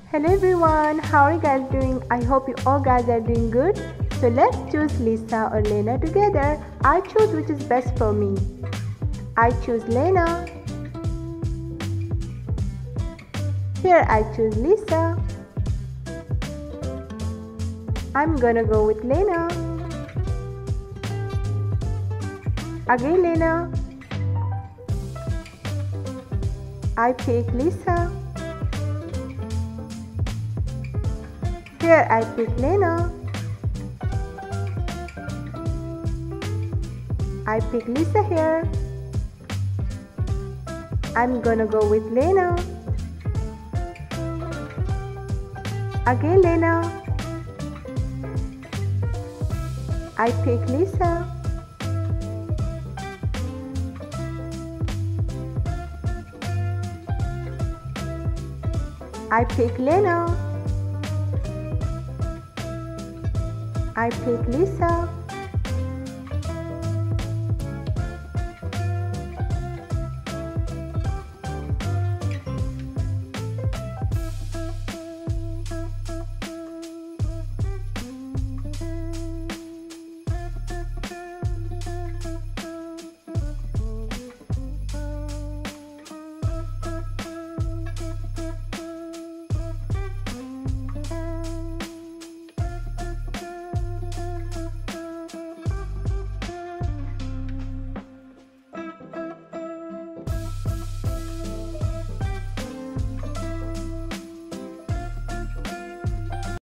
Hello everyone, how are you guys doing? I hope you all guys are doing good. So let's choose Lisa or Lena together. I choose which is best for me. I choose Lena. Here I choose Lisa. I'm gonna go with Lena. Again Lena. I pick Lisa. Here I pick Lena. I pick Lisa here. I'm gonna go with Lena. Again Lena. I pick Lisa. I pick Lena. I pick Lisa.